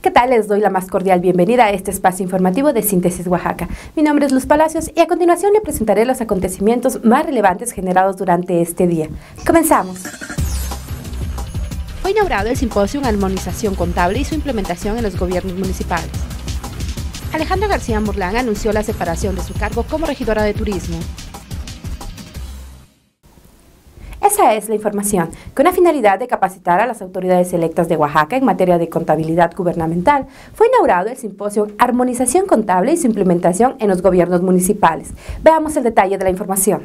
¿qué tal? Les doy la más cordial bienvenida a este espacio informativo de Síntesis Oaxaca. Mi nombre es Luz Palacios y a continuación le presentaré los acontecimientos más relevantes generados durante este día. ¡Comenzamos! Fue inaugurado el Simposio en Armonización Contable y su implementación en los gobiernos municipales. Alejandra García Morlán anunció la separación de su cargo como regidora de turismo. Esa es la información. Con la finalidad de capacitar a las autoridades electas de Oaxaca en materia de contabilidad gubernamental, fue inaugurado el Simposio Armonización Contable y su implementación en los gobiernos municipales. Veamos el detalle de la información.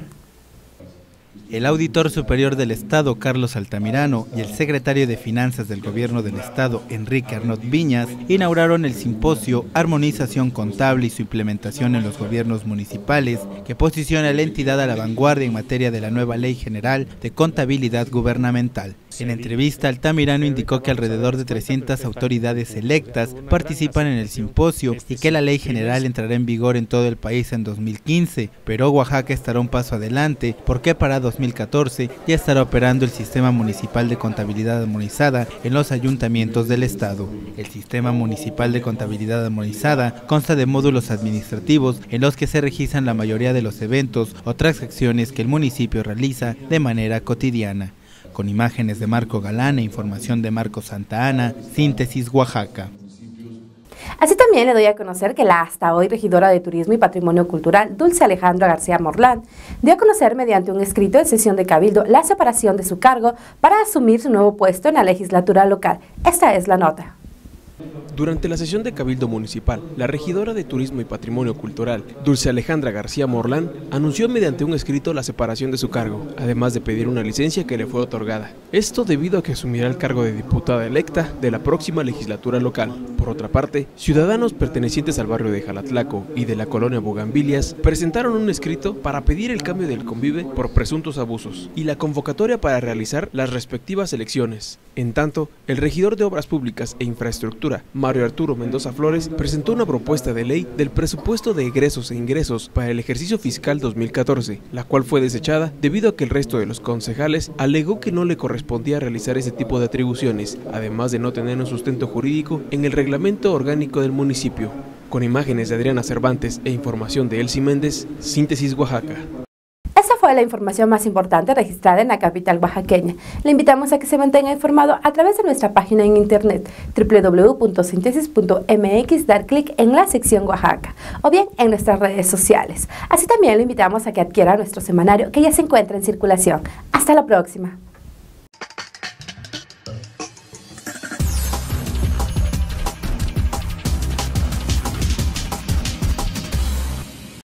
El auditor superior del Estado, Carlos Altamirano, y el secretario de Finanzas del Gobierno del Estado, Enrique Arnott Viñas, inauguraron el simposio Armonización Contable y su implementación en los gobiernos municipales, que posiciona a la entidad a la vanguardia en materia de la nueva Ley General de Contabilidad Gubernamental. En entrevista, Altamirano indicó que alrededor de 300 autoridades electas participan en el simposio y que la Ley General entrará en vigor en todo el país en 2015, pero Oaxaca estará un paso adelante porque para 2014 ya estará operando el Sistema Municipal de Contabilidad Armonizada en los ayuntamientos del Estado. El Sistema Municipal de Contabilidad Armonizada consta de módulos administrativos en los que se registran la mayoría de los eventos o transacciones que el municipio realiza de manera cotidiana. Con imágenes de Marco Galán e información de Marco Santa Ana, Síntesis Oaxaca. Así también le doy a conocer que la hasta hoy regidora de Turismo y Patrimonio Cultural, Dulce Alejandra García Morlán, dio a conocer mediante un escrito en sesión de Cabildo la separación de su cargo para asumir su nuevo puesto en la legislatura local. Esta es la nota. Durante la sesión de Cabildo Municipal, la regidora de Turismo y Patrimonio Cultural, Dulce Alejandra García Morlán, anunció mediante un escrito la separación de su cargo, además de pedir una licencia que le fue otorgada. Esto debido a que asumirá el cargo de diputada electa de la próxima legislatura local. Por otra parte, ciudadanos pertenecientes al barrio de Jalatlaco y de la colonia Bugambilias presentaron un escrito para pedir el cambio del convive por presuntos abusos y la convocatoria para realizar las respectivas elecciones. En tanto, el regidor de Obras Públicas e Infraestructura, Mario Arturo Mendoza Flores, presentó una propuesta de ley del presupuesto de egresos e ingresos para el ejercicio fiscal 2014, la cual fue desechada debido a que el resto de los concejales alegó que no le correspondía realizar ese tipo de atribuciones, además de no tener un sustento jurídico en el reglamento orgánico del municipio. Con imágenes de Adriana Cervantes e información de Elsie Méndez, Síntesis Oaxaca. Esa fue la información más importante registrada en la capital oaxaqueña. Le invitamos a que se mantenga informado a través de nuestra página en internet www.sintesis.mx, dar clic en la sección Oaxaca o bien en nuestras redes sociales. Así también le invitamos a que adquiera nuestro semanario que ya se encuentra en circulación. Hasta la próxima.